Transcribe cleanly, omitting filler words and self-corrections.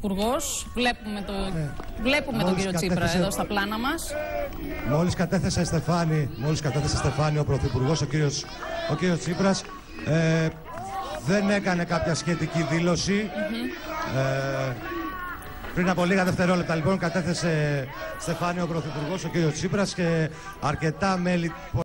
Πρωθυπουργός. Βλέπουμε τον κύριο Τσίπρα εδώ στα πλάνα μας. Μόλις κατέθεσε Στεφάνη ο Πρωθυπουργός, ο κύριος Τσίπρας, δεν έκανε κάποια σχετική δήλωση. Πριν από λίγα δευτερόλεπτα λοιπόν κατέθεσε Στεφάνη ο Πρωθυπουργός, ο κύριος Τσίπρας, και αρκετά μέλη